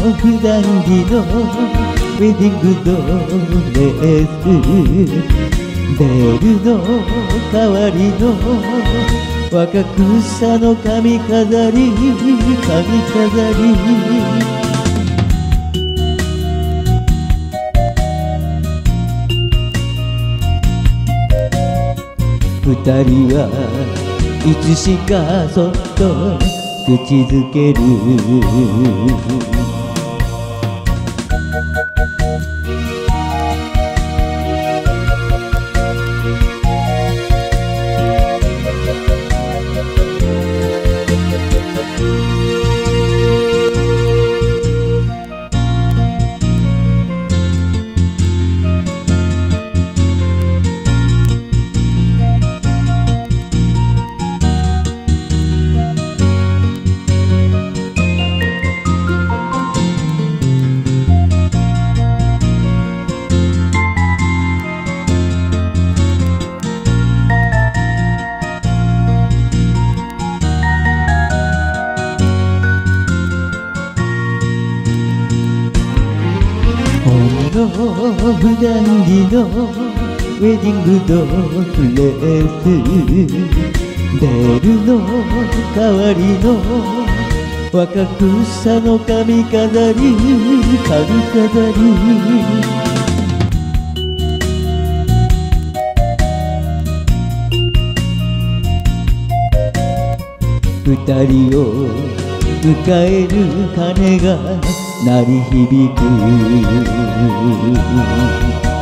普段着のウェディングドレス、ベールの代わりの若草の髪飾り、髪飾り。二人はいつしかそっと口づける。普段着のウェディングドレス、ベールの代わりの若草の髪飾り、髪飾り。二人を迎える鐘が鳴り響く。